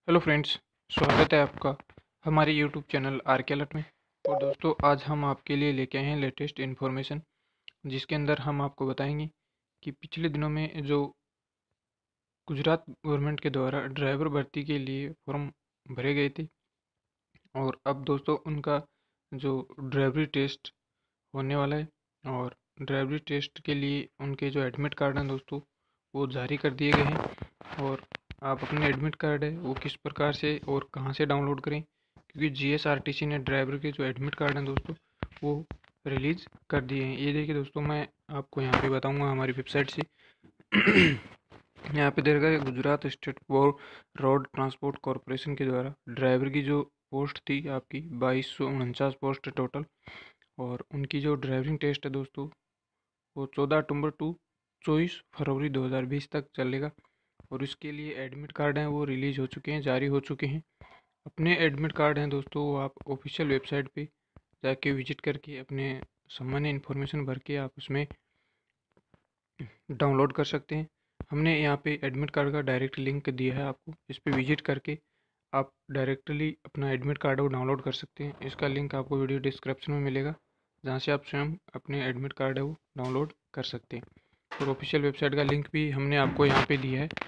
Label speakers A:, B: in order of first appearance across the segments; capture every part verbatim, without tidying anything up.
A: Hello friends, स्वागत है आपका हमारे YouTube channel R K alert में। और दोस्तों, आज हम आपके लिए लेके आए हैं लेटेस्ट इन्फॉर्मेशन, जिसके अंदर हम आपको बताएंगे कि पिछले दिनों में जो गुजरात गवर्नमेंट के द्वारा ड्राइवर भर्ती के लिए फॉर्म भरे गए थे, और अब दोस्तों उनका जो ड्राइवरी टेस्ट होने वाला है, और ड्राइवरी टेस्ट के लिए उनके जो एडमिट कार्ड हैं दोस्तों, वो जारी कर दिए गए हैं। और आप अपने एडमिट कार्ड है वो किस प्रकार से और कहाँ से डाउनलोड करें, क्योंकि जीएसआरटीसी ने ड्राइवर के जो एडमिट कार्ड हैं दोस्तों वो रिलीज़ कर दिए हैं। ये देखिए दोस्तों, मैं आपको यहाँ पे बताऊँगा हमारी वेबसाइट से। यहाँ पे दे रखा है Gujarat state board road transport corporation के द्वारा ड्राइवर की जो पोस्ट थी आपकी बाईस सौ उनचास पोस्ट टोटल, और उनकी जो ड्राइविंग टेस्ट है दोस्तों वो चौदह अक्टूबर टू चौबीस फरवरी दो हज़ार बीस तक चलेगा। और इसके लिए एडमिट कार्ड हैं वो रिलीज़ हो चुके हैं, जारी हो चुके हैं। अपने एडमिट कार्ड हैं दोस्तों वो आप ऑफिशियल वेबसाइट पे जाके विजिट करके अपने सामान्य इन्फॉर्मेशन भर के आप उसमें डाउनलोड कर सकते हैं। हमने यहाँ पे एडमिट कार्ड का डायरेक्ट लिंक दिया है आपको, इस पर विजिट करके आप डायरेक्टली अपना एडमिट कार्ड वो डाउनलोड कर सकते हैं। इसका लिंक आपको वीडियो डिस्क्रिप्शन में मिलेगा, जहाँ से आप स्वयं अपने एडमिट कार्ड है वो डाउनलोड कर सकते हैं। और ऑफिशियल वेबसाइट का लिंक भी हमने आपको यहाँ पे दिया है,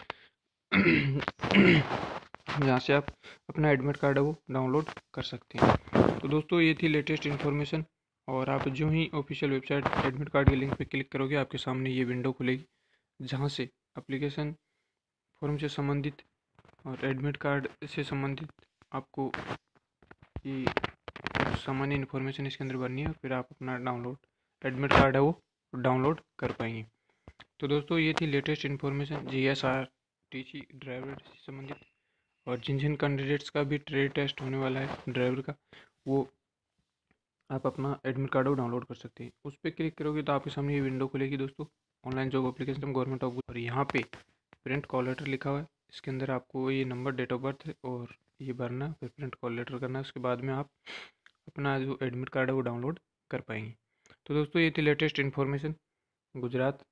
A: जहाँ से आप अपना एडमिट कार्ड है वो डाउनलोड कर सकते हैं। तो दोस्तों, ये थी लेटेस्ट इन्फॉर्मेशन। और आप जो ही ऑफिशियल वेबसाइट एडमिट कार्ड के लिंक पे क्लिक करोगे, आपके सामने ये विंडो खुलेगी, जहाँ से एप्लीकेशन फॉर्म से संबंधित और एडमिट कार्ड से संबंधित आपको ये सामान्य इन्फॉर्मेशन इसके अंदर भरनी है। फिर आप अपना डाउनलोड एडमिट कार्ड है वो डाउनलोड कर पाएंगे। तो दोस्तों, ये थी latest information G S R T C driver से संबंधित। और जिन जिन कैंडिडेट्स का भी ट्रेड टेस्ट होने वाला है ड्राइवर का, वो आप अपना एडमिट कार्ड वो डाउनलोड कर सकते हैं। उस पर क्लिक करोगे तो आपके सामने ये विंडो खुलेगी दोस्तों, online job application government of. और यहाँ पे प्रिंट कॉल लेटर लिखा हुआ है, इसके अंदर आपको ये नंबर, डेट ऑफ बर्थ और ये भरना, फिर प्रिंट कॉल लेटर करना है। उसके बाद में आप अपना जो एडमिट कार्ड है वो डाउनलोड कर पाएंगे। तो दोस्तों, ये थी लेटेस्ट इन्फॉर्मेशन गुजरात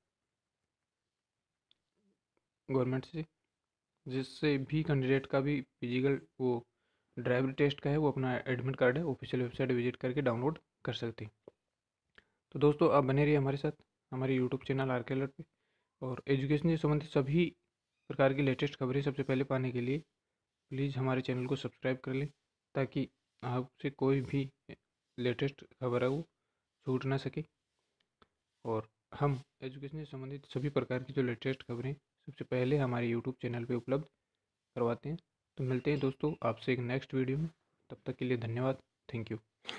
A: गवर्नमेंट से, जिससे भी कैंडिडेट का भी फिजिकल वो ड्राइवरी टेस्ट का है वो अपना एडमिट कार्ड है ऑफिशियल वेबसाइट विजिट करके डाउनलोड कर सकते हैं। तो दोस्तों, आप बने रहिए हमारे साथ हमारे YouTube channel R K alert पे। और एजुकेशन से संबंधित सभी प्रकार की लेटेस्ट खबरें सबसे पहले पाने के लिए प्लीज़ हमारे चैनल को सब्सक्राइब कर लें, ताकि आपसे कोई भी लेटेस्ट खबर है वो छूट ना सके। और हम एजुकेशन से संबंधित सभी प्रकार की जो लेटेस्ट खबरें सबसे पहले हमारे यूट्यूब चैनल पे उपलब्ध करवाते हैं। तो मिलते हैं दोस्तों आपसे एक नेक्स्ट वीडियो में, तब तक के लिए धन्यवाद। Thank you.